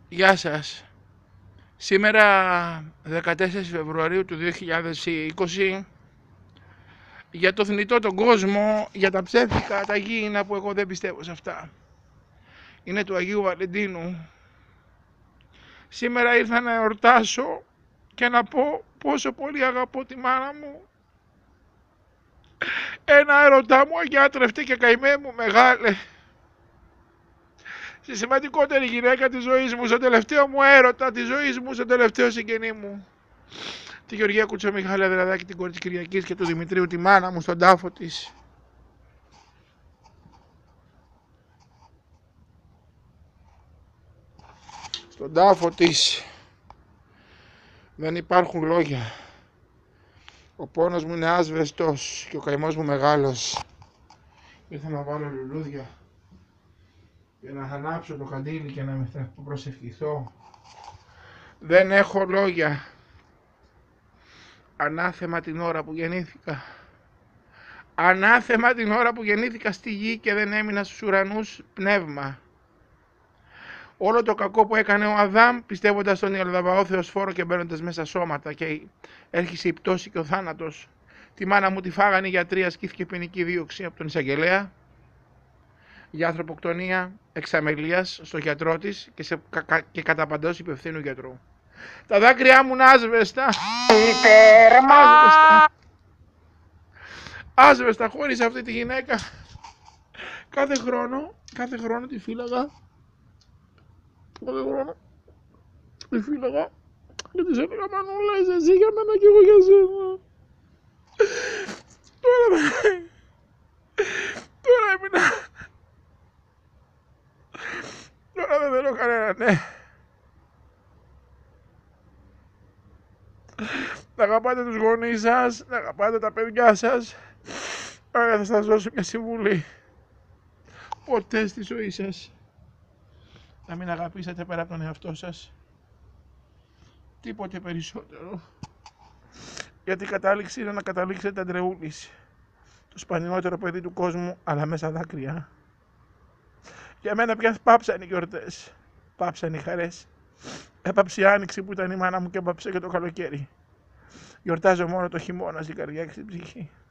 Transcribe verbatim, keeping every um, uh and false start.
Γεια σας. Σήμερα δεκατέσσερις Φεβρουαρίου του δύο χιλιάδες είκοσι, για το θνητό τον κόσμο, για τα ψεύτικα, τα γήινα που εγώ δεν πιστεύω σε αυτά. Είναι του Αγίου Βαλεντίνου. Σήμερα ήρθα να εορτάσω και να πω πόσο πολύ αγαπώ τη μάνα μου. Ένα έρωτά μου αγιάτρευτε και καημέ μου μεγάλε. Στη σημαντικότερη γυναίκα της ζωής μου, στο τελευταίο μου έρωτα της ζωής μου, στο τελευταίο συγγενή μου. Τη Γεωργία Κουτσομιχάλη Αδραδάκη, την κόρη της Κυριακής, και του Δημητρίου τη μάνα μου στον τάφο της. Στον τάφο της. Δεν υπάρχουν λόγια. Ο πόνος μου είναι άσβεστος και ο καημός μου μεγάλος. Ήρθα να βάλω λουλούδια για να ανάψω το καντήλι και να με προσευχηθώ. Δεν έχω λόγια. Ανάθεμα την ώρα που γεννήθηκα. Ανάθεμα την ώρα που γεννήθηκα στη γη και δεν έμεινα στους ουρανούς πνεύμα. Όλο το κακό που έκανε ο Αδάμ, πιστεύοντας τον Ιολδαβαό Θεοσφόρο και μπαίνοντας μέσα σώματα, και έρχισε η πτώση και ο θάνατος. Τη μάνα μου τη φάγανε οι γιατροί, ασκήθηκε ποινική δίωξη από τον εισαγγελέα για ανθρωποκτονία εξαμελίας στο γιατρό της και, σε, κα, και κατά παντός υπευθύνου γιατρού. Τα δάκρυά μου είναι άσβεστα. Άσβεστα. Άσβεστα χωρίς αυτή τη γυναίκα. Κάθε χρόνο, κάθε χρόνο τη φύλαγα. Κάθε χρόνο τη φύλαγα και της έλεγα Μανούλα, είσαι εσύ για μένα και εγώ για σένα. Τώρα, τώρα έμεινα. Τώρα δεν θέλω κανένα, ναι. Να αγαπάτε τους γονείς σας, να αγαπάτε τα παιδιά σας. Άρα θα σας δώσω μια συμβουλή. Ποτέ στη ζωή σας να μην αγαπήσετε πέρα από τον εαυτό σας τίποτε περισσότερο. Γιατί η κατάληξη είναι να καταλήξετε αντρεούλης, το σπανιότερο παιδί του κόσμου, αλλά μέσα δάκρυα. Για μένα πια πάψαν οι γιορτές, πάψαν οι χαρές. Έπαψε η άνοιξη που ήταν η μάνα μου και έπαψε και το καλοκαίρι. Γιορτάζω μόνο το χειμώνα στην καρδιά και στην ψυχή.